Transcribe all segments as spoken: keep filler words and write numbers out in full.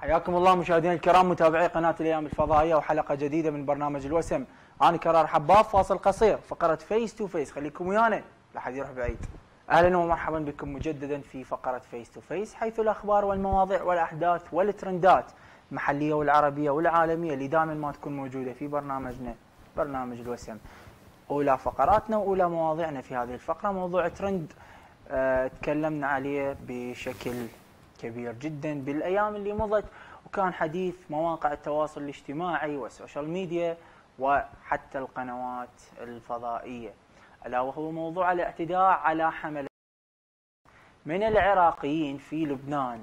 حياكم الله مشاهدينا الكرام متابعي قناة الأيام الفضائية وحلقة جديدة من برنامج الوسم. أنا كرار حباب، فاصل قصير فقرة فيس تو فيس، خليكم ويانا لا حد يروح بعيد. أهلا ومرحبا بكم مجددا في فقرة فيس تو فيس، حيث الأخبار والمواضيع والأحداث والترندات المحلية والعربية والعالمية اللي دائما ما تكون موجودة في برنامجنا برنامج الوسم. أولى فقراتنا وأولى مواضيعنا في هذه الفقرة موضوع ترند أه تكلمنا عليه بشكل كبير جدا بالايام اللي مضت، وكان حديث مواقع التواصل الاجتماعي والسوشيال ميديا وحتى القنوات الفضائيه، الا وهو موضوع الاعتداء على حمله من العراقيين في لبنان.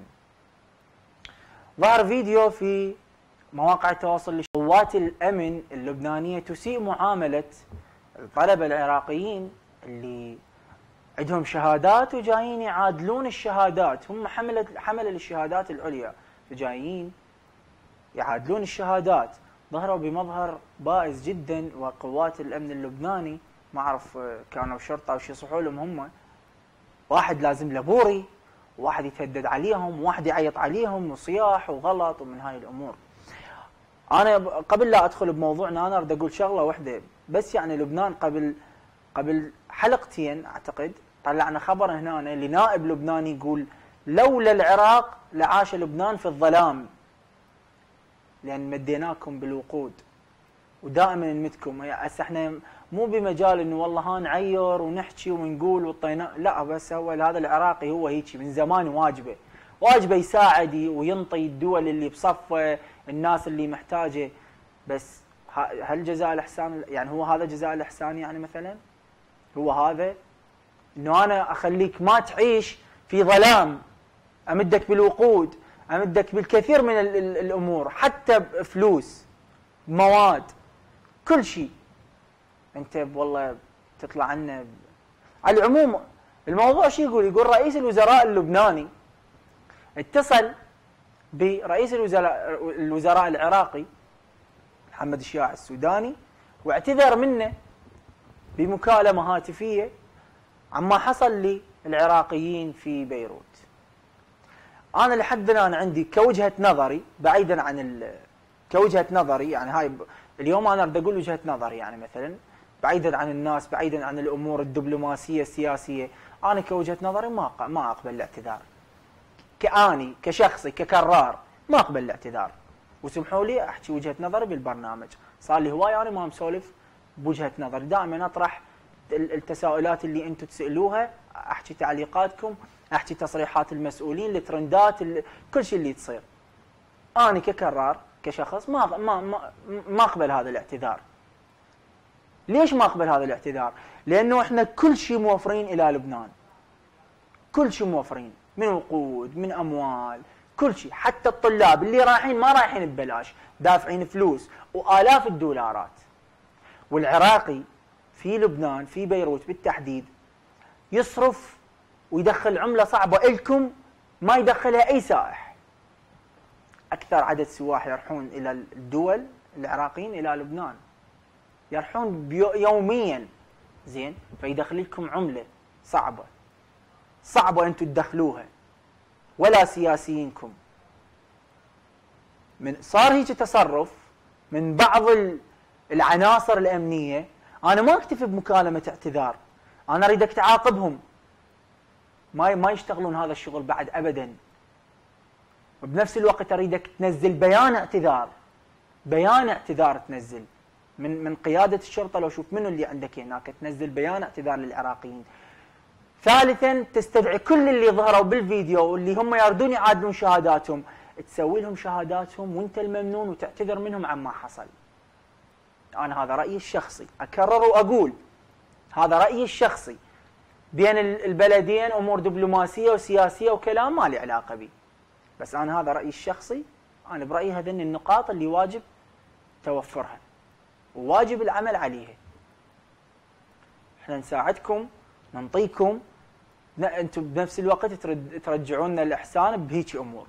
ظهر فيديو في مواقع التواصل الاجتماعي، قوات الامن اللبنانيه تسيء معامله الطلبه العراقيين اللي عندهم شهادات وجايين يعادلون الشهادات، هم حملة حملة للشهادات العليا فجايين يعادلون الشهادات. ظهروا بمظهر بائس جدا، وقوات الامن اللبناني ما اعرف كانوا شرطه او شو يصحوا لهم، هم واحد لازم له بوري، وواحد يتهدد عليهم، وواحد يعيط عليهم وصياح وغلط ومن هاي الامور. انا قبل لا ادخل بموضوعنا انا اريد اقول شغله واحده بس، يعني لبنان قبل قبل حلقتين اعتقد طلعنا خبر هنا لنائب لبناني يقول لولا العراق لعاش لبنان في الظلام، لان مديناكم بالوقود ودائما نمدكم. هسه احنا مو بمجال انه والله ها نعير ونحكي ونقول وطينا، لا، بس هو هذا العراقي هو هيك من زمان، واجبه واجبه يساعد وينطي الدول اللي بصفه، الناس اللي محتاجه. بس هل جزاء الاحسان يعني هو هذا جزاء الاحسان؟ يعني مثلا هو هذا انه انا اخليك ما تعيش في ظلام، امدك بالوقود، امدك بالكثير من ال ال الامور، حتى بفلوس، مواد، كل شيء، انت والله تطلع عنا. على العموم الموضوع شو يقول؟ يقول رئيس الوزراء اللبناني اتصل برئيس الوزراء الوزراء العراقي محمد الشياع السوداني، واعتذر منه بمكالمه هاتفيه عما حصل للعراقيين في بيروت. انا لحد الان عندي كوجهه نظري، بعيدا عن ال... كوجهه نظري يعني هاي ب... اليوم انا اريد اقول وجهه نظري، يعني مثلا بعيدا عن الناس، بعيدا عن الامور الدبلوماسيه السياسيه، انا كوجهه نظري ما ق... ما اقبل الاعتذار. كاني كشخصي ككرار ما اقبل الاعتذار، وسمحوا لي احكي وجهه نظري بالبرنامج. صار لي هواي انا ما مسولف بوجهه نظري، دائما اطرح التساؤلات اللي انتم تسالوها، احكي تعليقاتكم، احكي تصريحات المسؤولين، الترندات، كل شيء اللي تصير. انا ككرار كشخص ما ما ما, ما اقبل هذا الاعتذار. ليش ما اقبل هذا الاعتذار؟ لانه احنا كل شيء موفرين الى لبنان، كل شيء موفرين من وقود، من اموال، كل شيء، حتى الطلاب اللي رايحين ما رايحين ببلاش، دافعين فلوس والاف الدولارات. والعراقي في لبنان في بيروت بالتحديد يصرف ويدخل عمله صعبه لكم ما يدخلها اي سائح. اكثر عدد سواح يروحون الى الدول العراقيين الى لبنان، يروحون يوميا، زين، فيدخل لكم عمله صعبه صعبه انتم تدخلوها، ولا سياسيينكم. من صار هيك تصرف من بعض العناصر الامنيه، انا ما اكتفي بمكالمه اعتذار، انا اريدك تعاقبهم، ما ما يشتغلون هذا الشغل بعد ابدا. وبنفس الوقت اريدك تنزل بيان اعتذار، بيان اعتذار تنزل من من قياده الشرطه، لو شوف منو اللي عندك هناك، تنزل بيان اعتذار للعراقيين. ثالثا تستدعي كل اللي ظهروا بالفيديو واللي هم يردون يعادلون شهاداتهم، تسوي لهم شهاداتهم وانت الممنون وتعتذر منهم عما حصل. انا هذا رايي الشخصي، اكرر واقول هذا رايي الشخصي. بين البلدين امور دبلوماسيه وسياسيه وكلام ما لي علاقه به، بس انا هذا رايي الشخصي. انا برايي هذين النقاط اللي واجب توفرها وواجب العمل عليها. احنا نساعدكم، ننطيكم، انتم بنفس الوقت ترد ترجعون لنا الاحسان بهيك امور.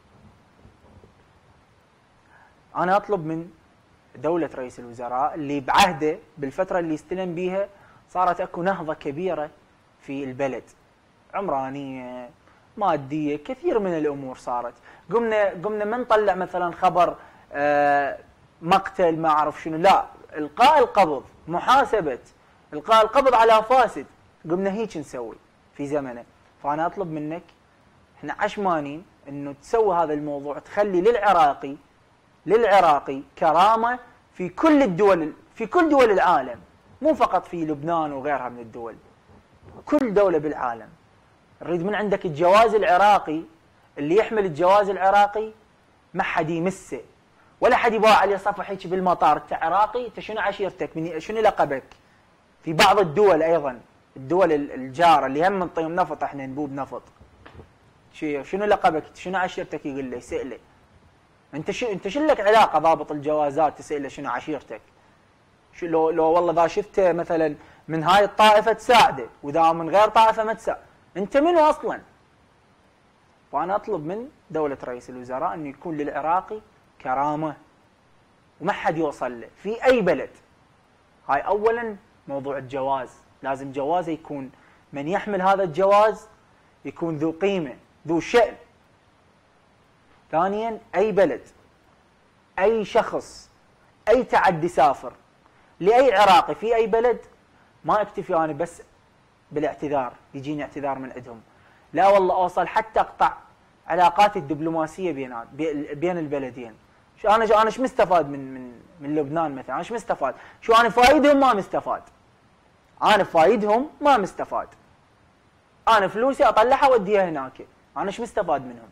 انا اطلب من دولة رئيس الوزراء اللي بعهده بالفترة اللي استلم بيها صارت اكو نهضة كبيرة في البلد، عمرانية، ماديه، كثير من الامور صارت. قمنا قمنا ما نطلع مثلا خبر آه مقتل ما اعرف شنو، لا، القاء القبض، محاسبه، القاء القبض على فاسد، قمنا هيك نسوي في زمنه. فانا اطلب منك، احنا عشمانين انه تسوي هذا الموضوع، تخلي للعراقي للعراقي كرامه في كل الدول، في كل دول العالم، مو فقط في لبنان وغيرها من الدول، كل دوله بالعالم. نريد من عندك الجواز العراقي، اللي يحمل الجواز العراقي ما حد يمسه، ولا حد يباع عليه صفحه هيك بالمطار، انت عراقي، انت شنو عشيرتك، من شنو لقبك. في بعض الدول ايضا، الدول الجاره اللي هم نطيهم نفط، احنا نبوب نفط، شنو لقبك، شنو عشيرتك، يقول له، يساله انت شو انت شو لك علاقه ضابط الجوازات تساله شنو عشيرتك؟ شو لو لو والله اذا شفته مثلا من هاي الطائفه تساعده، واذا من غير طائفه ما تساعد، انت منو اصلا؟ فانا اطلب من دوله رئيس الوزراء انه يكون للعراقي كرامه وما حد يوصل له في اي بلد. هاي اولا موضوع الجواز، لازم جوازه يكون من يحمل هذا الجواز يكون ذو قيمه، ذو شأن. ثانيا اي بلد، اي شخص، اي تعدي سافر لاي عراقي في اي بلد، ما اكتفي انا بس بالاعتذار، يجيني اعتذار من عندهم، لا والله اوصل حتى اقطع علاقاتي الدبلوماسيه بين بين البلدين. شو انا شو انا ايش مستفاد من من من لبنان مثلا؟ انا ايش مستفاد؟ شو انا فايدهم؟ ما مستفاد. انا فايدهم ما مستفاد. انا فلوسي اطلعها اوديها هناك، انا ايش مستفاد منهم؟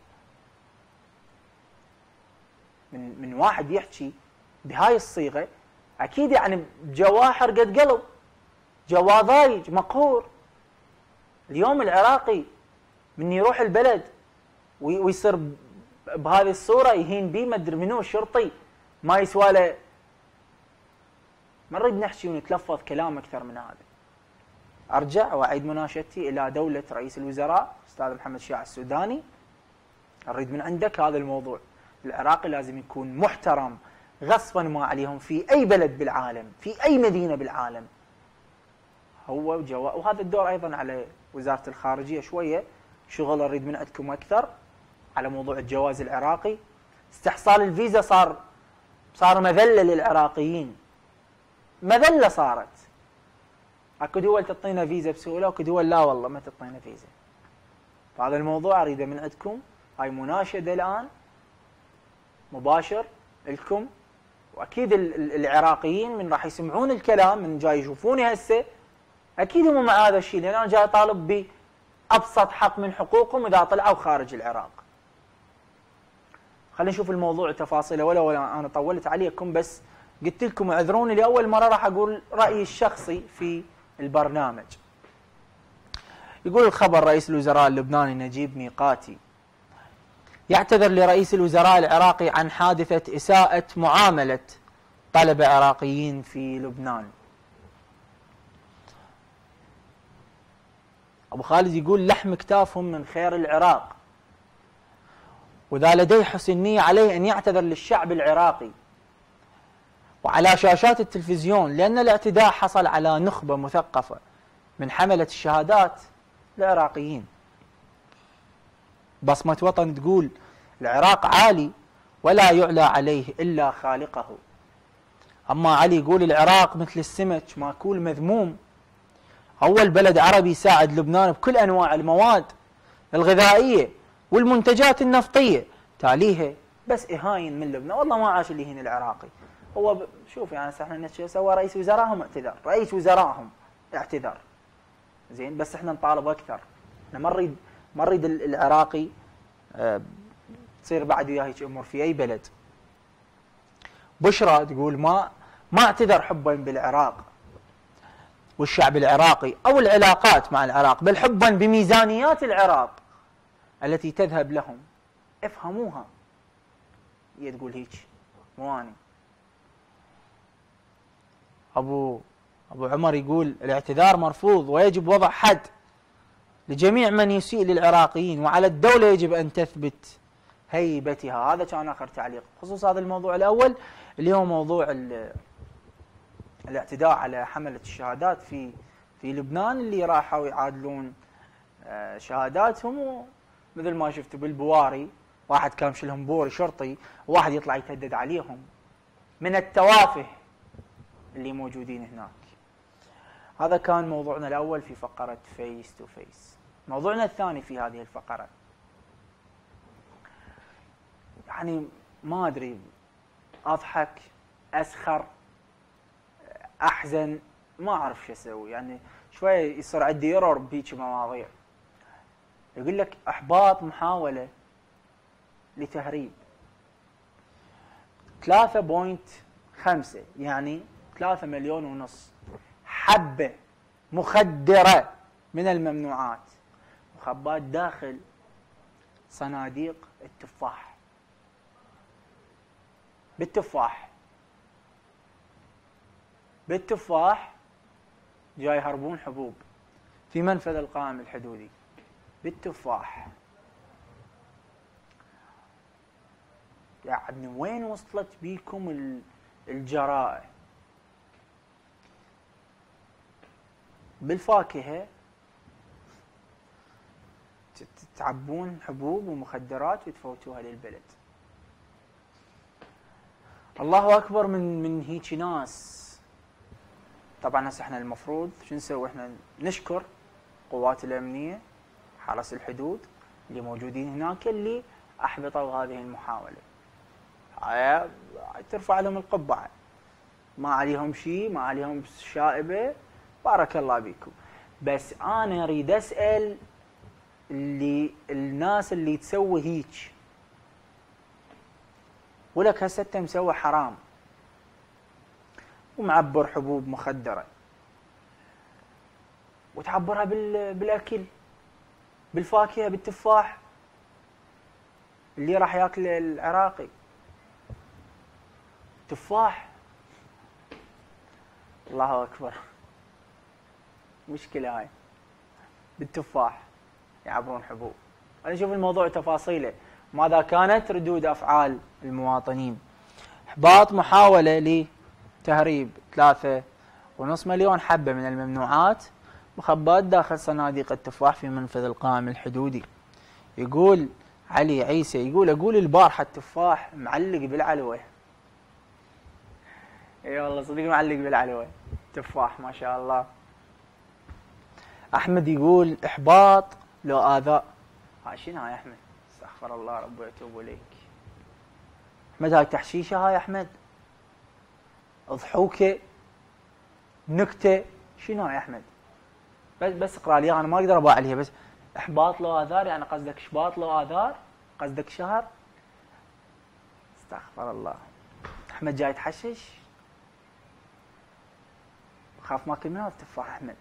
من من واحد يحكي بهاي الصيغه، اكيد يعني جواحر قد قلب، جوا ضايج مقهور. اليوم العراقي من يروح البلد ويصير بهذه الصوره يهين بيه ما ادري منو الشرطي، ما يسوى له. ما نريد نحكي ونتلفظ كلام اكثر من هذا. ارجع واعيد مناشدتي الى دوله رئيس الوزراء استاذ محمد شياع السوداني، نريد من عندك هذا الموضوع. العراقي لازم يكون محترم غصبا ما عليهم في اي بلد بالعالم، في اي مدينه بالعالم. هو وجوا، وهذا الدور ايضا على وزاره الخارجيه شويه شغل اريد من عندكم اكثر على موضوع الجواز العراقي. استحصال الفيزا صار صار مذله للعراقيين، مذله صارت. اكو دول تعطينا فيزا بسهوله، واكو دول لا والله ما تعطينا فيزا. فهذا الموضوع اريده من عندكم، هاي مناشده الان مباشر لكم، واكيد العراقيين من راح يسمعون الكلام، من جاي يشوفوني هسه، اكيد هم مع هذا الشيء، لان انا جاي اطالب بابسط حق من حقوقهم اذا طلعوا خارج العراق. خلينا نشوف الموضوع تفاصيله، ولو انا طولت عليكم، بس قلت لكم اعذروني لاول مره راح اقول رايي الشخصي في البرنامج. يقول الخبر: رئيس الوزراء اللبناني نجيب ميقاتي يعتذر لرئيس الوزراء العراقي عن حادثة إساءة معاملة طلبة عراقيين في لبنان. أبو خالد يقول: لحم كتافهم من خير العراق، وإذا لديه حسن نية عليه أن يعتذر للشعب العراقي وعلى شاشات التلفزيون، لأن الاعتداء حصل على نخبة مثقفة من حملة الشهادات العراقيين. بصمة وطن تقول: العراق عالي ولا يعلى عليه إلا خالقه. أما علي يقول: العراق مثل السمك ماكول مذموم، أول بلد عربي يساعد لبنان بكل أنواع المواد الغذائية والمنتجات النفطية، تاليها بس إهاين من لبنان. والله ما عاش اللي يهين العراقي. هو ب... شوف يعني احنا سوى رئيس وزرائهم اعتذار، رئيس وزرائهم اعتذار، زين، بس احنا نطالب أكثر. احنا ما نريد ما نريد العراقي أه تصير بعد وياه هيك امور في اي بلد. بشرى تقول: ما ما اعتذر حبا بالعراق والشعب العراقي او العلاقات مع العراق، بل حبا بميزانيات العراق التي تذهب لهم. افهموها. هي تقول هيك، مو اني. ابو ابو عمر يقول: الاعتذار مرفوض ويجب وضع حد لجميع من يسيء للعراقيين، وعلى الدولة يجب أن تثبت هيبتها. هذا كان آخر تعليق خصوص هذا الموضوع الأول اللي هو موضوع الاعتداء على حملة الشهادات في في لبنان، اللي راحوا يعادلون شهاداتهم مثل ما شفتوا بالبواري واحد كان شلهم بوري شرطي وواحد يطلع يتهدد عليهم من التوافه اللي موجودين هناك. هذا كان موضوعنا الأول في فقرة فيس تو فيس. موضوعنا الثاني في هذه الفقرة يعني ما أدري، أضحك، أسخر، أحزن، ما أعرف شو أسوي. يعني شوية يصير عندي ايرور بهيك مواضيع. يقول لك إحباط محاولة لتهريب ثلاثة فاصلة خمسة يعني ثلاثة مليون ونص حبة مخدرة من الممنوعات مخبات داخل صناديق التفاح. بالتفاح بالتفاح جاي يهربون حبوب في منفذ القائم الحدودي بالتفاح. يعني وين وصلت بيكم الجرائم؟ بالفاكهة تعبون حبوب ومخدرات وتفوتوها للبلد. الله أكبر من من هيك ناس. طبعا هسه احنا المفروض شو نسوي؟ احنا نشكر قوات الأمنية حرس الحدود اللي موجودين هناك اللي أحبطوا هذه المحاولة. هاي ترفع لهم القبعة، ما عليهم شيء، ما عليهم شائبة، بارك الله بيكم. بس أنا أريد أسأل اللي الناس اللي تسوي هيك، ولك هسه انت مسوي حرام ومعبر حبوب مخدرة وتعبرها بالأكل، بالفاكهة، بالتفاح اللي راح ياكل العراقي تفاح. الله أكبر، مشكلة هاي بالتفاح يعبرون حبوب. أنا أشوف الموضوع تفاصيله، ماذا كانت ردود أفعال المواطنين. إحباط محاولة لتهريب ثلاثة ونص مليون حبة من الممنوعات مخبات داخل صناديق التفاح في منفذ القائم الحدودي. يقول علي عيسى، يقول أقول البارحة التفاح معلق بالعلوة. اي والله صدق معلق بالعلوة تفاح ما شاء الله. أحمد يقول إحباط لو آذاء. هاي شنو هاي أحمد؟ استغفر الله ربي وأتوب إليك. أحمد هاي تحشيشة هاي أحمد؟ أضحوكة؟ نكتة؟ شنو هاي أحمد؟ بس بس اقرأ لي، أنا ما أقدر أباع عليها. بس إحباط لو آذار يعني قصدك شباط لو آذار؟ قصدك شهر؟ استغفر الله. أحمد جاي تحشش؟ خاف ماكل من هذا التفاح أحمد.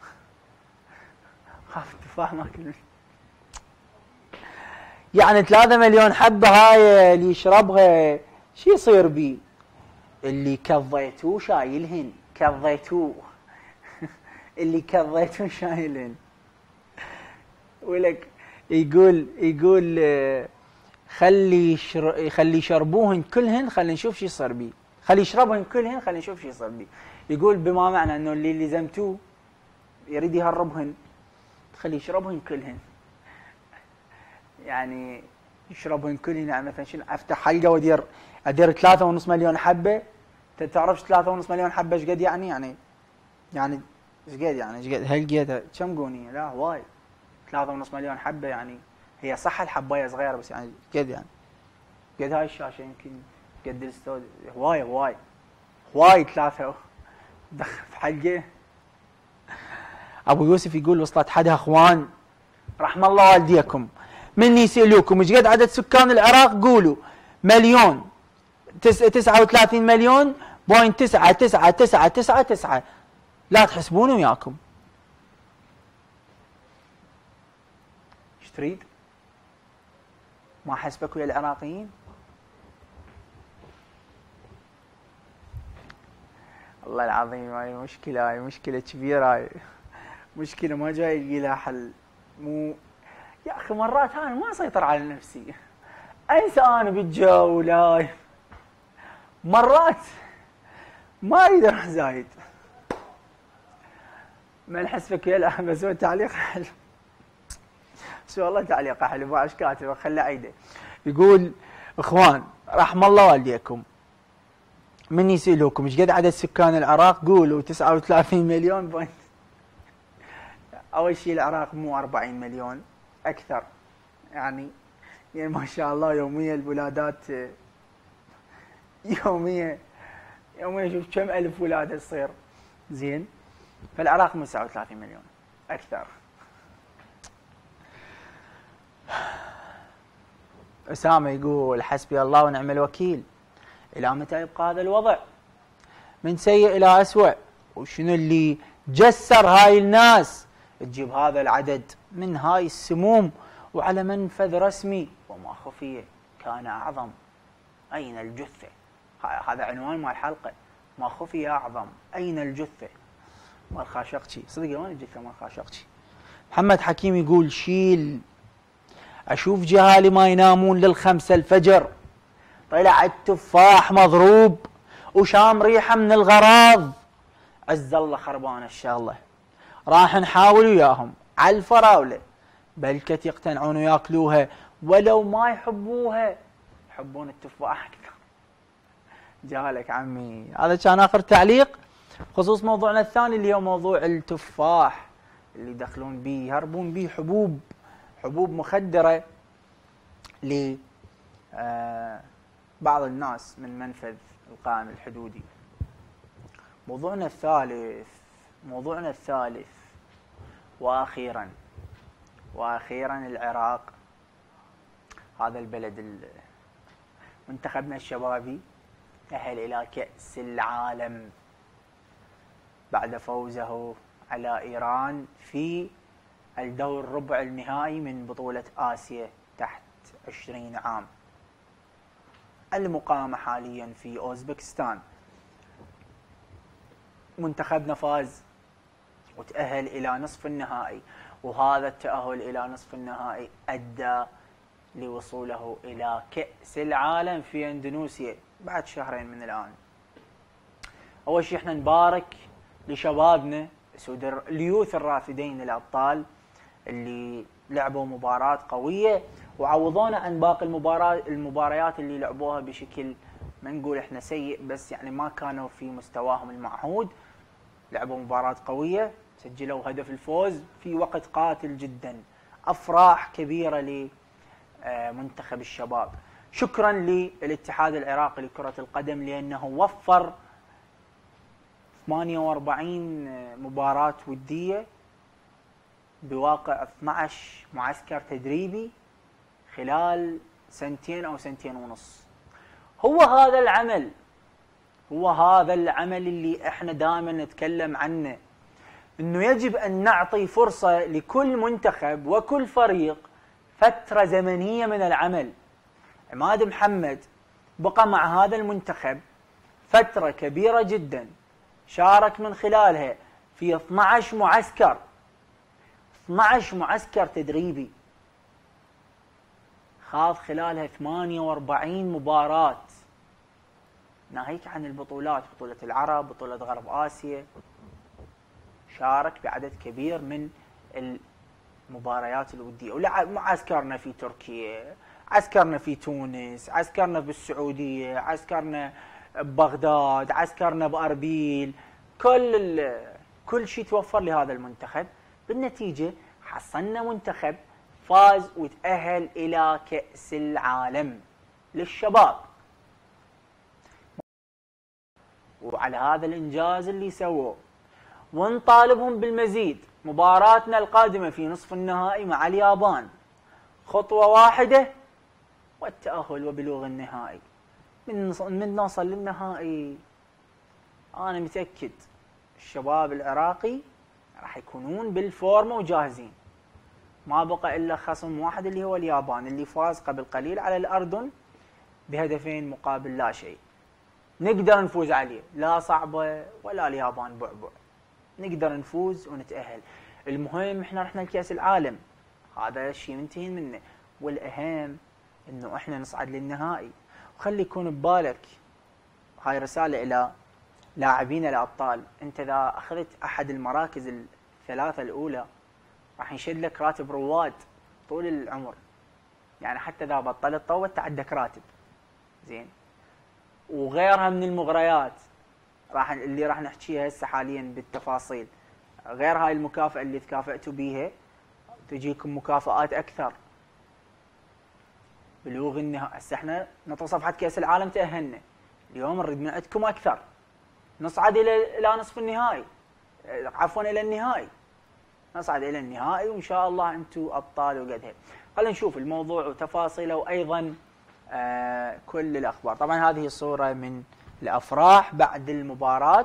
خاف التفاح ماكل منه. يعني ثلاثة مليون حبة هاي اللي يشربها شو يصير بيه؟ اللي كضيتوه شايلهن، كضيتوه اللي كضيتوه شايلهن. ولك يقول يقول خلي يشر... خلي يشربوهن كلهن، خلي نشوف شو يصير بيه. خلي يشربهن كلهن، خلي نشوف شو يصير بيه. يقول بما معنى انه اللي لزمتوه يريد يهربهن، خلي يشربهن كلهن. يعني يشربهن كلهن يعني مثلا شنو؟ افتح حلقه وادير ادير ثلاثة ونص مليون حبه. انت تعرفش ثلاثة ونص مليون حبه ايش قد يعني؟ يعني يعني ايش قد يعني ايش قد هالقد كم قونيه؟ لا هواي. ثلاثة ونص مليون حبه يعني هي صح الحبايه صغيره بس يعني قد يعني قد هاي الشاشه يمكن قد الاستوديو. هواي هواي هواي ثلاثه دخل في حلقه. ابو يوسف يقول وصلت حدها اخوان رحم الله والديكم من يسألوكم ايش قد عدد سكان العراق قولوا مليون تسعة وثلاثين مليون بوينت تسعة تسعة تسعة تسعة تسعة. لا تحسبون وياكم. ايش تريد؟ ما حسبك ويا العراقيين؟ الله العظيم هاي مشكلة، هاي مشكلة كبيرة، هاي مشكلة ما جاي يلقي لها حل. مو يا اخي مرات انا ما اسيطر على نفسي، انسى انا بالجو لا مرات ما اريد اروح زايد. ما نحسبك يا لا بسوي تعليق حلو. شو والله تعليق حلو ما ايش كاتب خلى عيده. يقول اخوان رحم الله والديكم من يسألوكم ايش قد عدد سكان العراق قولوا تسعة وثلاثين مليون بوينت. اول شيء العراق مو أربعين مليون اكثر يعني يعني ما شاء الله يوميا الولادات يوميا يوميا شوف كم الف ولاده تصير زين. فالعراق مو تسعة وثلاثين مليون اكثر. اسامه يقول حسبي الله ونعم الوكيل، الى متى يبقى هذا الوضع؟ من سيء الى اسوء، وشنو اللي جسر هاي الناس تجيب هذا العدد من هاي السموم وعلى منفذ رسمي وما خفي كان اعظم. اين الجثه؟ هذا عنوان مال الحلقه، ما خفي اعظم اين الجثه؟ مال خاشقجي. صدق وين الجثه مال خاشقجي؟ محمد حكيم يقول شيل اشوف جهالي ما ينامون للخمسة الفجر، طلع التفاح مضروب وشام ريحه من الغراض، عز الله خربانه الشغله، راح نحاول وياهم على الفراوله بلكت يقتنعون وياكلوها ولو ما يحبوها، يحبون التفاح اكثر. جالك عمي. هذا كان اخر تعليق بخصوص موضوعنا الثاني اللي هو موضوع التفاح اللي يدخلون به يهربون به حبوب حبوب مخدره ل بعض الناس من منفذ القائم الحدودي. موضوعنا الثالث موضوعنا الثالث واخيرا واخيرا العراق، هذا البلد منتخبنا الشبابي تأهل الى كأس العالم بعد فوزه على ايران في الدور ربع النهائي من بطولة آسيا تحت عشرين عام المقامة حاليا في أوزبكستان. منتخبنا فاز وتأهل إلى نصف النهائي، وهذا التأهل إلى نصف النهائي أدى لوصوله إلى كأس العالم في أندونيسيا بعد شهرين من الآن. أول شيء احنا نبارك لشبابنا سودر اليوث الرافدين الأبطال اللي لعبوا مباراة قوية وعوضونا عن باقي المباراة المباريات اللي لعبوها بشكل ما نقول احنا سيء، بس يعني ما كانوا في مستواهم المعهود. لعبوا مباراة قوية، سجلوا هدف الفوز في وقت قاتل جدا. افراح كبيرة لمنتخب الشباب. شكرا للاتحاد العراقي لكرة القدم لانه وفر ثمانية وأربعين مباراة ودية بواقع اثني عشر معسكر تدريبي خلال سنتين او سنتين ونص. هو هذا العمل هو هذا العمل اللي احنا دائما نتكلم عنه، انه يجب ان نعطي فرصة لكل منتخب وكل فريق فترة زمنية من العمل. عماد محمد بقى مع هذا المنتخب فترة كبيرة جدا، شارك من خلالها في اثني عشر معسكر اثني عشر معسكر تدريبي، خاض خلالها ثمانية وأربعين مباراة، ناهيك عن البطولات، بطولة العرب، بطولة غرب آسيا، شارك بعدد كبير من المباريات الودية. ولعب معسكرنا في تركيا، عسكرنا في تونس، عسكرنا بالسعودية، عسكرنا ببغداد، عسكرنا بأربيل، كل كل شيء توفر لهذا المنتخب. بالنتيجة حصلنا منتخب فاز وتأهل إلى كأس العالم للشباب. وعلى هذا الإنجاز اللي سووه ونطالبهم بالمزيد. مباراتنا القادمة في نصف النهائي مع اليابان خطوة واحدة والتأهل وبلوغ النهائي. من من نوصل للنهائي أنا متأكد الشباب العراقي راح يكونون بالفورمة وجاهزين. ما بقى إلا خصم واحد اللي هو اليابان اللي فاز قبل قليل على الأردن بهدفين مقابل لا شيء. نقدر نفوز عليه، لا صعبة ولا اليابان بعبع، نقدر نفوز ونتأهل. المهم احنا رحنا لكأس العالم، هذا الشيء منتهين منه، والأهم انه احنا نصعد للنهائي. وخلي يكون ببالك هاي رسالة إلى لاعبين الأبطال، انت اذا اخذت احد المراكز الثلاثة الأولى راح ينشد لك راتب رواد. طول العمر، يعني حتى اذا بطلت طوت انت عندك راتب زين. وغيرها من المغريات راح اللي راح نحكيها هسه حاليا بالتفاصيل، غير هاي المكافاه اللي تكافئتوا بيها تجيكم مكافآت اكثر. بلوغ النهائي، هسه احنا نطر صفحه كاس العالم تاهلنا، اليوم نريد من عندكم اكثر، نصعد الى الى نصف النهائي، عفوا الى النهائي، نصعد الى النهائي وان شاء الله انتم ابطال وقدها. خلينا نشوف الموضوع وتفاصيله وايضا آه كل الاخبار. طبعا هذه صوره من الافراح بعد المباراه،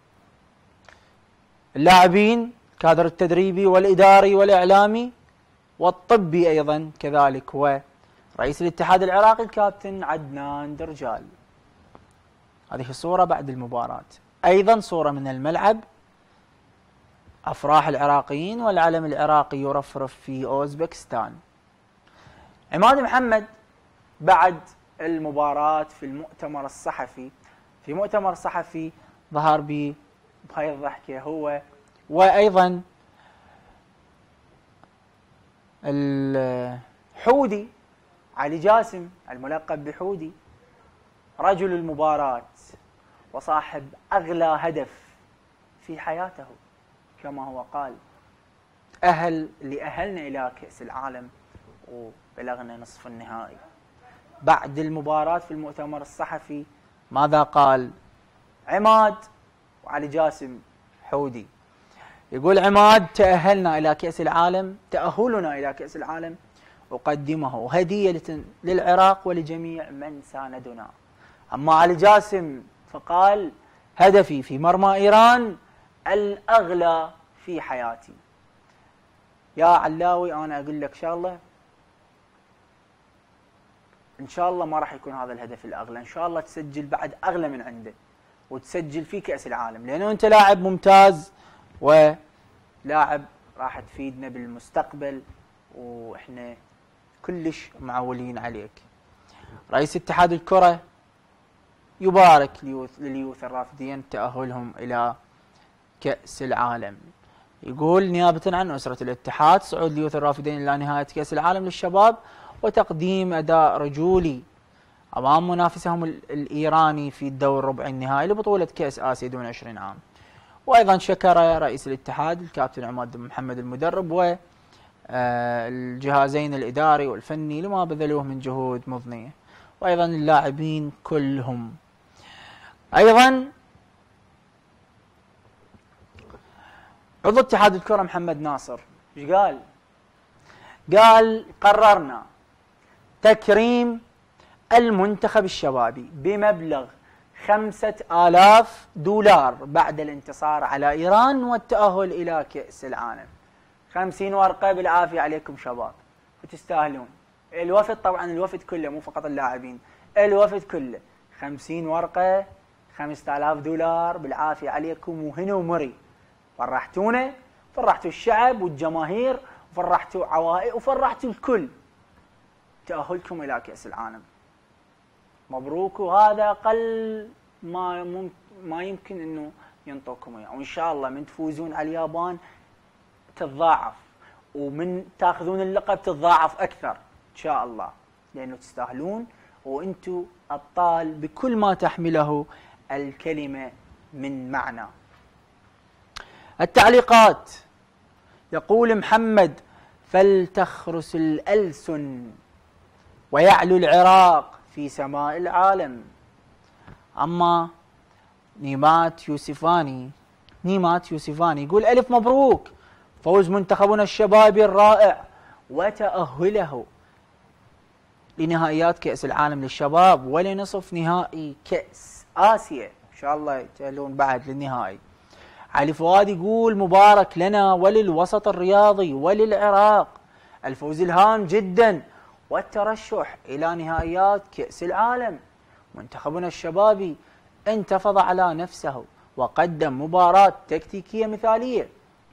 اللاعبين الكادر التدريبي والاداري والاعلامي والطبي ايضا كذلك، ورئيس الاتحاد العراقي الكابتن عدنان درجال. هذه صوره بعد المباراه، ايضا صوره من الملعب، افراح العراقيين والعلم العراقي يرفرف في اوزبكستان. عماد محمد بعد المباراة في المؤتمر الصحفي، في مؤتمر صحفي ظهر ب بهاي الضحكة هو وأيضا الحودي علي جاسم الملقب بحودي، رجل المباراة وصاحب أغلى هدف في حياته كما هو قال، أهل اللي أهلنا إلى كأس العالم وبلغنا نصف النهائي. بعد المباراة في المؤتمر الصحفي ماذا قال عماد وعلي جاسم حودي؟ يقول عماد: تأهلنا إلى كأس العالم، تأهلنا إلى كأس العالم أقدمه هدية للعراق ولجميع من ساندنا. أما علي جاسم فقال: هدفي في مرمى إيران الأغلى في حياتي. يا علاوي أنا أقول لك شغلة، إن شاء الله ما راح يكون هذا الهدف الأغلى، إن شاء الله تسجل بعد أغلى من عنده وتسجل في كأس العالم، لأنه أنت لاعب ممتاز ولاعب راح تفيدنا بالمستقبل وإحنا كلش معولين عليك. رئيس اتحاد الكرة يبارك لليوث الرافدين تأهلهم إلى كأس العالم. يقول: نيابة عن أسرة الاتحاد، صعود اليوث الرافدين إلى نهاية كأس العالم للشباب وتقديم أداء رجولي أمام منافسهم الإيراني في الدور ربع النهائي لبطولة كأس آسيا دون عشرين عام. وأيضا شكر رئيس الاتحاد الكابتن عماد محمد المدرب والجهازين الإداري والفني لما بذلوه من جهود مضنية، وأيضا اللاعبين كلهم. أيضا عضو اتحاد الكرة محمد ناصر ايش قال؟ قال: قررنا تكريم المنتخب الشبابي بمبلغ خمسة آلاف دولار بعد الانتصار على إيران والتأهل إلى كأس العالم. خمسين ورقة بالعافية عليكم شباب وتستاهلون. الوفد طبعا الوفد كله مو فقط اللاعبين، الوفد كله خمسين ورقة، خمسة آلاف دولار بالعافية عليكم وهنا ومري. فرحتونا، فرحتوا الشعب والجماهير، وفرحتوا عوائل وفرحتوا الكل. تأهلكم إلى كأس العالم مبروك، وهذا أقل ما مم ما يمكن إنه ينطوكم إياه، وإن شاء الله من تفوزون على اليابان تتضاعف، ومن تاخذون اللقب تتضاعف أكثر إن شاء الله، لأنه تستاهلون وأنتم أبطال بكل ما تحمله الكلمة من معنى. التعليقات، يقول محمد: فلتخرس الألسن ويعلو العراق في سماء العالم. أما نيمات يوسفاني نيمات يوسفاني يقول: ألف مبروك، فوز منتخبنا الشبابي الرائع وتأهله لنهائيات كأس العالم للشباب ولنصف نهائي كأس آسيا، إن شاء الله يتأهلون بعد للنهائي. علي فؤاد يقول: مبارك لنا وللوسط الرياضي وللعراق، الفوز الهام جدا والترشح إلى نهائيات كأس العالم. منتخبنا الشبابي انتفض على نفسه وقدم مباراة تكتيكية مثالية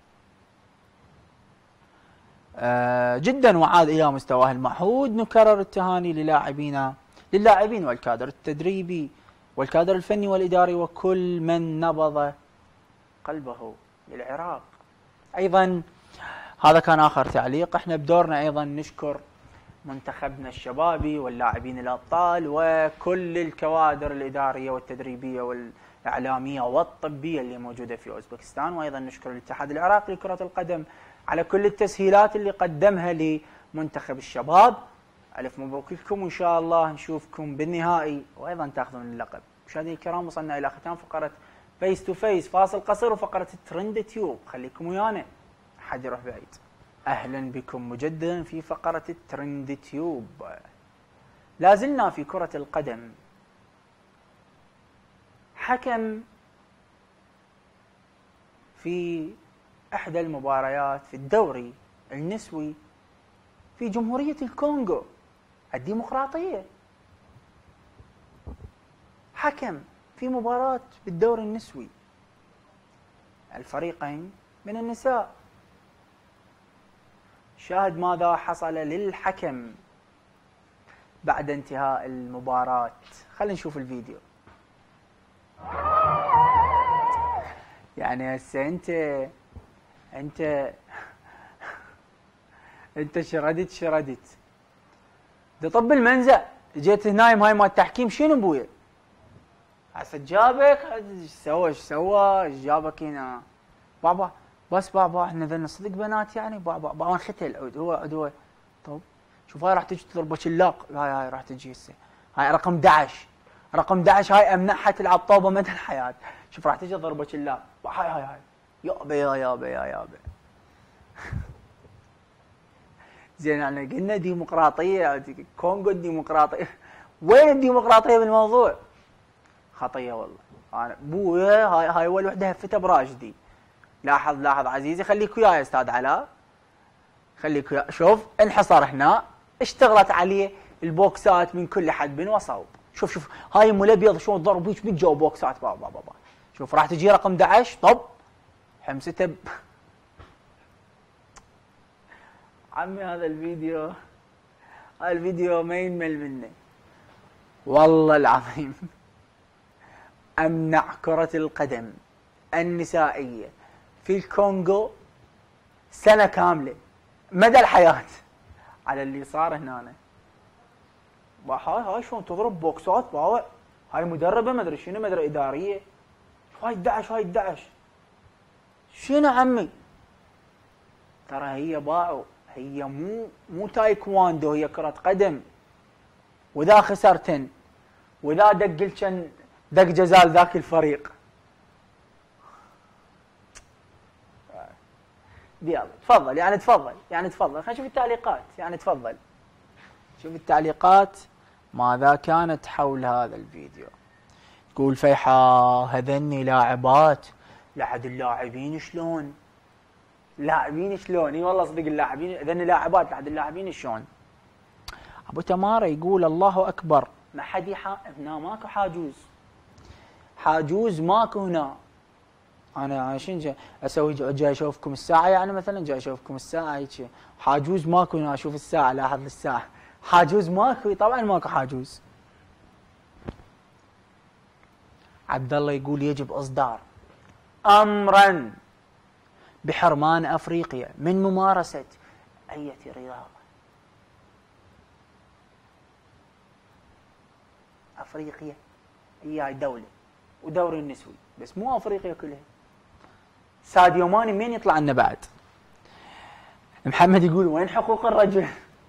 آه جدا وعاد إلى مستواه المعهود. نكرر التهاني للاعبينا للاعبين والكادر التدريبي والكادر الفني والإداري وكل من نبض قلبه للعراق. أيضا هذا كان آخر تعليق. احنا بدورنا أيضا نشكر منتخبنا الشبابي واللاعبين الأبطال وكل الكوادر الإدارية والتدريبية والإعلامية والطبية اللي موجودة في أوزبكستان، وأيضا نشكر الاتحاد العراقي لكرة القدم على كل التسهيلات اللي قدمها لمنتخب الشباب. ألف مبروك لكم، وإن شاء الله نشوفكم بالنهائي وأيضا تأخذون اللقب. مشاهدينا الكرام، وصلنا إلى ختام فقرة فيس تو فيس، فاصل قصير وفقرة الترند تيوب. خليكم ويانا، حد يروح بعيد. أهلا بكم مجددا في فقرة الترند تيوب. لازلنا في كرة القدم. حكم في إحدى المباريات في الدوري النسوي في جمهورية الكونغو الديمقراطية، حكم في مباراة بالدوري النسوي، الفريقين من النساء. شاهد ماذا حصل للحكم بعد انتهاء المباراة. خلينا نشوف الفيديو. يعني هسه انت انت انت شردت شردت ده طب المنزع، جيت هنايم هاي مال التحكيم شنو ابويا؟ هسه جابك ايش سوى ايش سوى ايش جابك هنا؟ بابا بس بابا احنا ذا نصدق بنات يعني بابا بابا انختل عود هو عود هو. طب شوف هاي راح تجي ضربة شلاق، هاي هاي راح تجي هسه، هاي رقم احد عشر رقم احد عشر، هاي امنعها تلعب طوبه مدى الحياه. شوف راح تجي ضربة شلاق، هاي هاي هاي يابا يا يابا يا يابا. زين احنا قلنا ديمقراطيه، كونغو الديمقراطيه، وين الديمقراطيه بالموضوع؟ خطيه والله. انا بويا هاي هاي اول وحده هفتها براشدي. لاحظ لاحظ عزيزي، خليك وياي استاذ علاء، خليك وياي. شوف انحصر هنا، اشتغلت عليه البوكسات من كل حدب وصوب. شوف شوف هاي ام الابيض شلون ضرب هيك من جو بوكسات بابا بابا. شوف راح تجي رقم احد عشر، طب حمسته ب... عمي هذا الفيديو هذا الفيديو ما ينمل منه والله العظيم. امنع كرة القدم النسائية في الكونغو سنة كاملة مدى الحياة على اللي صار هنا. هاي هاي شلون تضرب بوكسات باوع، هاي مدربة ما ادري شنو، ما ادري ادارية. هاي احد عشر هاي احد عشر شنو عمي؟ ترى هي باعوا، هي مو مو تايكواندو، هي كرة قدم. واذا خسرتن واذا دق الشن دق جزال ذاك الفريق. يلا تفضل يعني تفضل يعني تفضل خلينا نشوف التعليقات يعني تفضل. شوف التعليقات ماذا كانت حول هذا الفيديو. تقول فيحة هذني لاعبات، لحد اللاعبين شلون؟ لاعبين شلون؟ اي والله صدق اللاعبين هذني لاعبات، لحد اللاعبين شلون؟ ابو تماره يقول الله اكبر، ما حد يحا هنا، ماكو حاجوز، حاجوز ماكو هنا. انا انا شنو جاي اسوي؟ جاي اشوفكم الساعه يعني مثلا، جاي اشوفكم الساعه هيك، حاجوز ماكو هنا. اشوف الساعه، لاحظ الساعه، حاجوز ماكو، طبعا ماكو حاجوز. عبد الله يقول يجب اصدار امرا بحرمان افريقيا من ممارسه اي رياضه. افريقيا هي دوله ودوري النسوي، بس مو افريقيا كلها. ساديو ماني مين يطلع لنا بعد؟ محمد يقول وين حقوق الرجل؟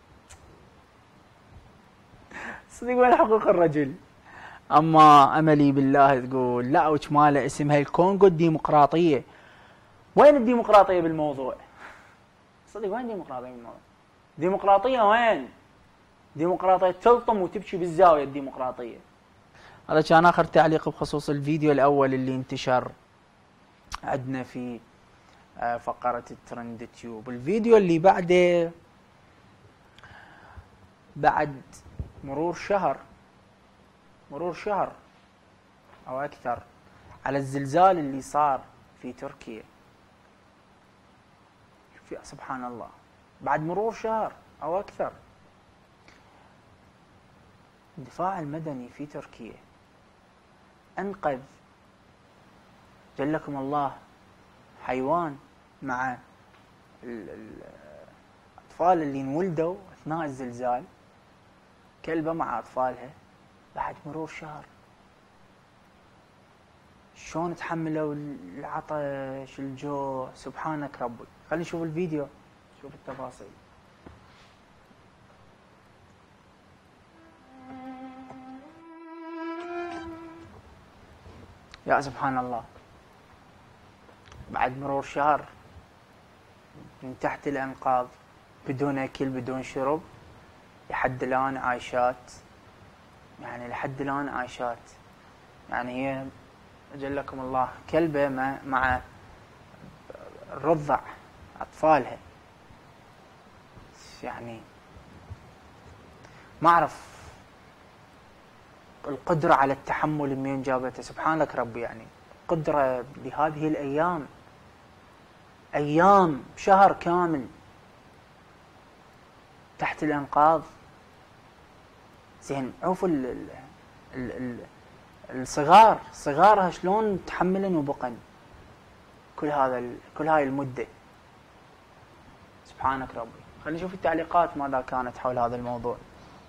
صدق وين حقوق الرجل؟ اما املي بالله تقول لا وش ماله اسمها الكونغو الديمقراطيه. وين الديمقراطيه بالموضوع؟ صدق وين الديمقراطيه بالموضوع؟ ديمقراطيه وين؟ ديمقراطيه تلطم وتبكي بالزاويه الديمقراطيه. هذا كان اخر تعليق بخصوص الفيديو الاول اللي انتشر عندنا في فقرة الترند تيوب. الفيديو اللي بعده بعد مرور شهر مرور شهر او اكثر على الزلزال اللي صار في تركيا. في سبحان الله، بعد مرور شهر او اكثر الدفاع المدني في تركيا انقذ جلكم الله حيوان مع الأطفال اللي انولدوا أثناء الزلزال، كلبة مع أطفالها بعد مرور شهر شلون تحملوا العطش الجوع. سبحانك ربي. خلينا نشوف الفيديو، شوف التفاصيل. يا سبحان الله، بعد مرور شهر من تحت الأنقاض بدون أكل بدون شرب، لحد الآن عايشات. يعني لحد الآن عايشات. يعني هي أجلكم الله كلبة مع, مع الرضع أطفالها. يعني ما أعرف القدرة على التحمل منين جابتها. سبحانك ربي. يعني قدرة لهذه الأيام، أيام شهر كامل تحت الأنقاض. زين عوفوا ال ال ال الصغار صغارها شلون تحملن وبقن كل هذا كل هاي المدة. سبحانك ربي. خلينا نشوف التعليقات ماذا كانت حول هذا الموضوع.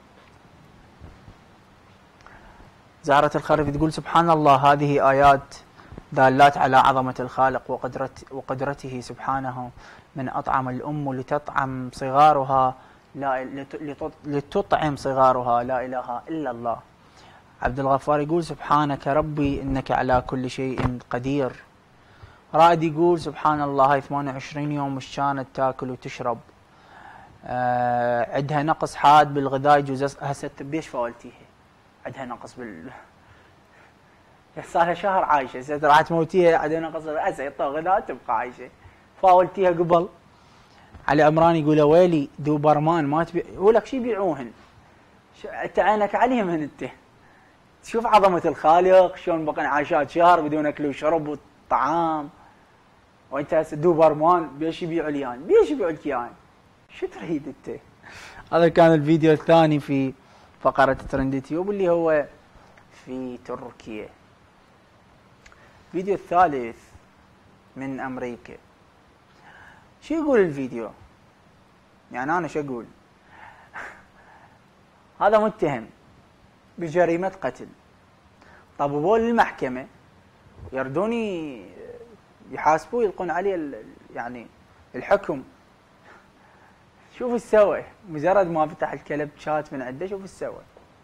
زهرة الخرف تقول سبحان الله، هذه آيات دالات على عظمة الخالق وقدرت وقدرته سبحانه، من أطعم الأم لتطعم صغارها لا لتطعم صغارها لا إله إلا الله. عبد الغفار يقول سبحانك ربي إنك على كل شيء قدير. رائد يقول سبحان الله، هاي ثمانية وعشرين يوم مش كانت تاكل وتشرب، آه عندها نقص حاد بالغذاء يجوز. هسه بيش فاولتيها عندها نقص بال صار لها شهر عايشه، هسه راح تموتيها عندها نقص هسه يعطوها غذاء تبقى عايشه. فاولتيها قبل. علي عمران يقول ويلي دوبرمان ما تبيع. يقول لك شو يبيعوهن؟ انت عينك عليهم انت. شوف عظمه الخالق شلون بقن عايشات شهر بدون اكل وشرب وطعام، وانت هسه دوبرمان بيش يبيعوا اليان؟ بيش يبيعوا الكيان؟ شو تريد انت؟ هذا كان الفيديو الثاني في فقره ترند تيوب اللي هو في تركيا. الفيديو الثالث من امريكا. شو يقول الفيديو؟ يعني انا شو اقول؟ هذا متهم بجريمه قتل، طببوه للمحكمه يردون يحاسبوه يلقون عليه يعني الحكم. شوف ايش سوى مجرد ما فتح الكلب شات من عنده. شوف ايش سوى.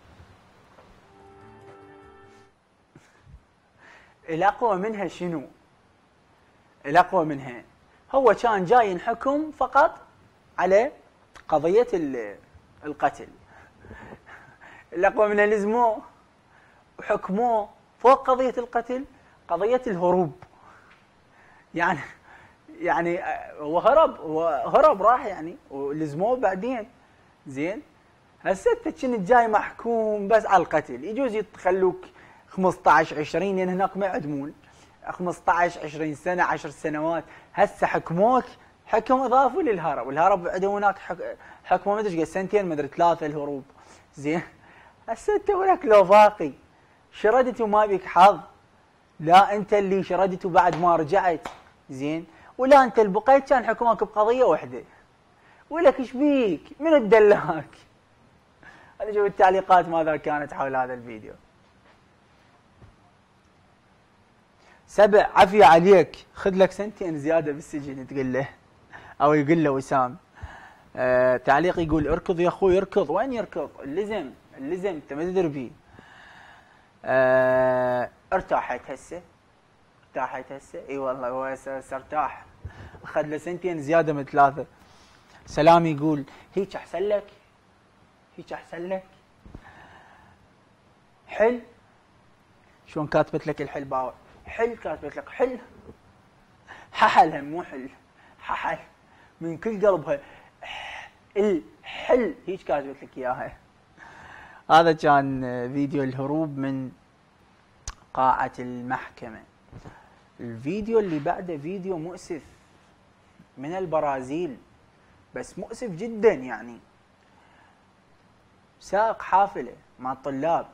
الاقوى منها شنو؟ الاقوى منها هو كان جاي ينحكم فقط على قضيه القتل. الاقوى منها لزموه وحكموه فوق قضيه القتل قضيه الهروب. يعني يعني هو هرب هو هرب راح يعني ولزموه بعدين. زين هسه انت كنت جاي محكوم بس على القتل، يجوز يخلوك خمسطعش عشرين لان هناك ما يعدمون خمسطعش عشرين سنه عشر سنوات. هسه حكموك حكم اضافي للهرب، والهرب عندهم هناك حكمه ما ادري قد سنتين ما ادري ثلاثه الهروب. زين هسه انت ولك لو باقي شردت وما بيك حظ، لا انت اللي شردت بعد ما رجعت. زين ولا انت اللي بقيت كان حكموك بقضيه واحده. ولك ايش بيك؟ من الدلاك؟ هذا شوف التعليقات ماذا كانت حول هذا الفيديو. سبع عافية عليك، خذ لك سنتين زياده بالسجن تقول له، او يقول له وسام. آه تعليق يقول اركض يا اخوي اركض. وين يركض؟ اللزم اللزم انت ما تدري بيه. آه ارتاحت هسه ارتاحت هسه. اي والله هو هسه ارتاح، اخذ له سنتين زياده من ثلاثه. سلام يقول هيك احسن لك، هيك احسن لك. حل شلون كاتبت لك الحل باور؟ حل كاتبت لك حل ححل هم مو حل ححل من كل قلبها الحل هيك كاتبت لك اياها. هذا كان فيديو الهروب من قاعة المحكمة. الفيديو اللي بعده فيديو مؤسف من البرازيل، بس مؤسف جدا. يعني سائق حافلة مع طلاب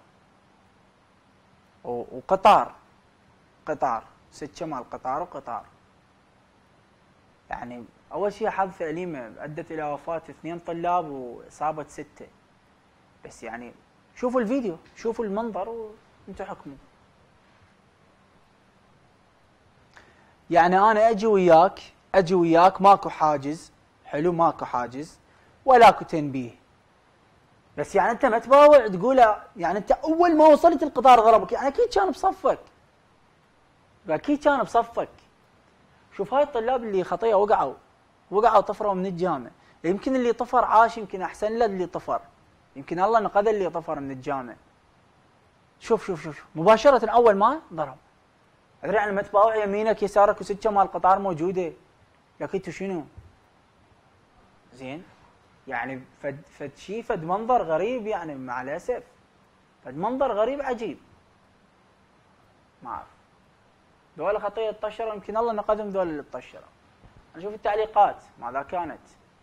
وقطار قطار سكة مال قطار وقطار يعني اول شيء حادثه اليمه ادت الى وفاه اثنين طلاب واصابه سته. بس يعني شوفوا الفيديو، شوفوا المنظر وانتم حكموا. يعني انا اجي وياك اجي وياك ماكو حاجز، حلو، ماكو حاجز ولا اكو تنبيه. بس يعني انت ما تباوع تقول يعني انت اول ما وصلت القطار ضربك، يعني اكيد كان بصفك. اكيد كان بصفك. شوف هاي الطلاب اللي خطيه وقعوا وقعوا طفروا من الجامع، يمكن اللي طفر عاش، يمكن احسن له اللي طفر، يمكن الله نقذ اللي طفر من الجامع. شوف شوف شوف مباشره اول ما ضرب. ادري يعني ما تباوع يمينك يسارك وسكه مال القطار موجوده. يا اخي انتو شنو؟ زين؟ يعني فد فد شيء فد منظر غريب، يعني مع الاسف فد منظر غريب عجيب. ما اعرف. ذولا خطيه طشروا، يمكن الله نقذهم ذولا اللي طشروا. نشوف التعليقات ماذا كانت.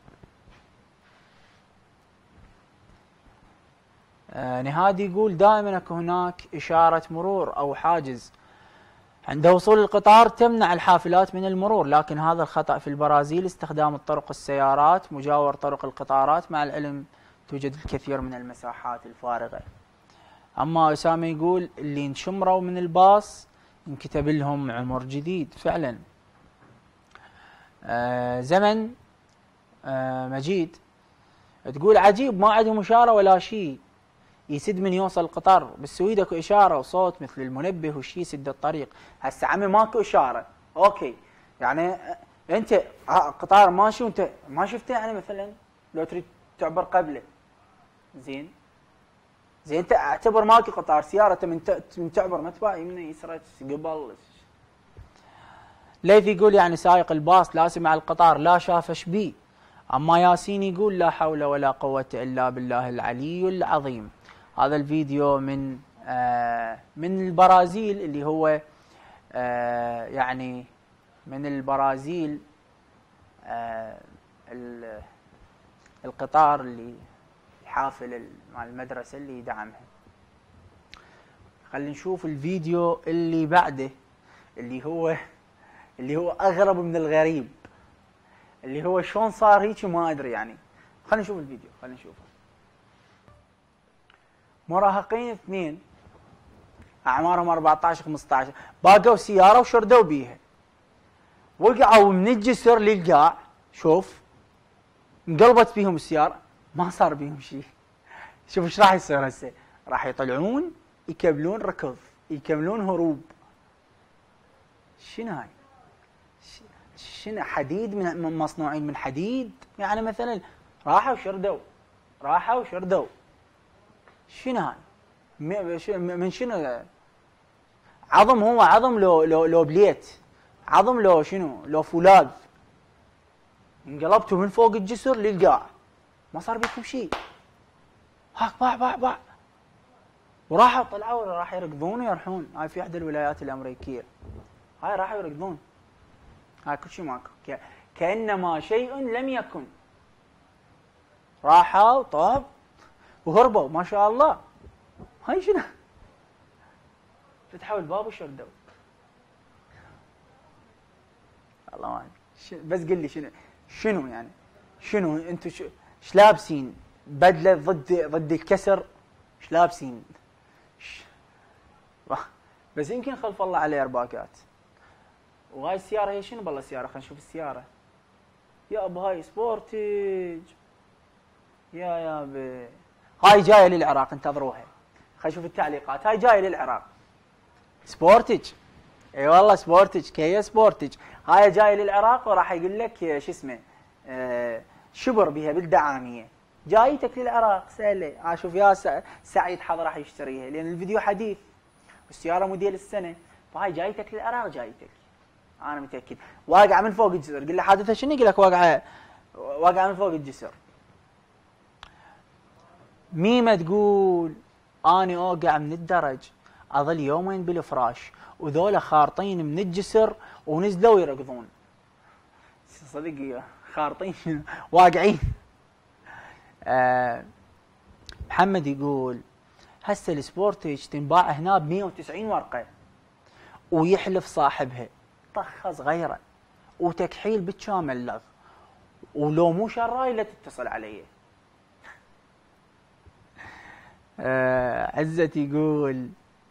آه نهادي يقول دائما اكو هناك اشاره مرور او حاجز عند وصول القطار تمنع الحافلات من المرور، لكن هذا الخطأ في البرازيل. استخدام الطرق السيارات مجاور طرق القطارات، مع العلم توجد الكثير من المساحات الفارغة. أما أسامة يقول اللي انشمروا من الباص انكتب لهم عمر جديد. فعلا. آه زمن آه مجيد تقول عجيب ما عندهم إشارة ولا شيء يسد من يوصل القطار. بالسويد اكو اشاره وصوت مثل المنبه وشي يسد الطريق. هسه عمي ماكو اشاره، اوكي، يعني انت قطار ماشي وانت ما شفته، يعني مثلا لو تريد تعبر قبله، زين زين انت اعتبر ماكو قطار، سياره من من تعبر ما تبقى يمنى يسرى قبل. ليث يقول يعني سائق الباص لا سمع القطار لا شاف ايش بيه. اما ياسين يقول لا حول ولا قوه الا بالله العلي العظيم. هذا الفيديو من آه من البرازيل، اللي هو آه يعني من البرازيل آه القطار اللي الحافل مال المدرسة اللي يدعمها. خلينا نشوف الفيديو اللي بعده، اللي هو اللي هو أغرب من الغريب، اللي هو شلون صار هيك ما أدري. يعني خلينا نشوف الفيديو، خلينا نشوفه. مراهقين اثنين اعمارهم أربعة عشر خمسة عشر باقوا سياره وشردوا بيها، وقعوا من الجسر للقاع. شوف انقلبت بيهم السياره، ما صار بيهم شيء. شوف ايش راح يصير هسه، راح يطلعون يكملون ركض، يكملون هروب. شنو هاي؟ شنو حديد من مصنوعين من حديد؟ يعني مثلا راحوا وشردوا راحوا وشردوا. شنو هاي؟ من شنو؟ عظم هو عظم لو لو لو بليت، عظم لو شنو؟ لو فولاذ. انقلبتوا من فوق الجسر للقاع، ما صار بيكم شيء. هاك باع باع باع وراحوا طلعوا راح يركضون ويرحون. هاي في احدى الولايات الامريكيه، هاي راحوا يركضون. هاي كل شيء ماكو، كانما شيء لم يكن. راحوا طاب وهربوا ما شاء الله. هاي شنو؟ فتحوا الباب وشردوا. الله ما بس قل لي شنو شنو يعني شنو انتم ايش لابسين؟ بدله ضد ضد الكسر؟ ايش لابسين؟ بس يمكن خلف الله عليه ارباكات. وهاي السياره هي شنو بالله السياره؟ خلينا نشوف السياره. يا ابو هاي سبورتج، يا يا بي. هاي جايه للعراق، انتظروها. خلينا نشوف التعليقات. هاي جايه للعراق سبورتج. اي والله سبورتج، كيا سبورتج. هاي جايه للعراق وراح يقول لك شو اسمه آه شبر بها بالدعاميه. جايتك للعراق سهله. اشوف يا سعيد حظ راح يشتريها لان الفيديو حديث والسياره موديل السنه، فهاي جايتك للعراق جايتك. انا متاكد. واقعه من فوق الجسر. قل لي حادثه شنو؟ يقول لك واقعه واقعه من فوق الجسر. ميمه تقول اني اوقع من الدرج اظل يومين بالفراش وذولا خارطين من الجسر ونزلوا يركضون. صدق خارطين واقعين. آه محمد يقول هسه السبورتج تنباع هنا ب مئة وتسعين ورقه ويحلف صاحبها طخه صغيره وتكحيل بالكامل لغ، ولو مو شراي لا تتصل علي. آه عزت يقول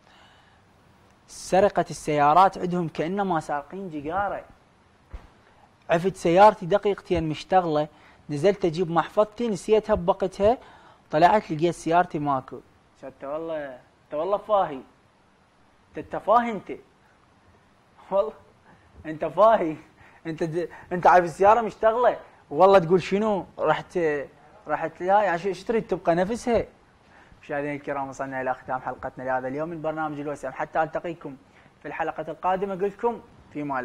سرقة السيارات عندهم كأنما سارقين جيجارة. عفت سيارتي دقيقتين مشتغلة، نزلت اجيب محفظتي نسيتها بوقتها، طلعت لقيت سيارتي ماكو. انت والله انت والله فاهي، انت فاهي انت والله انت فاهي، انت د... انت عارف السياره مشتغله والله تقول شنو رحت رحت لا يعني شو تريد تبقى نفسها. مشاهدينا الكرام وصلنا الى ختام حلقتنا لهذا اليوم من برنامج الوسم، حتى التقيكم في الحلقه القادمه قلت لكم في مال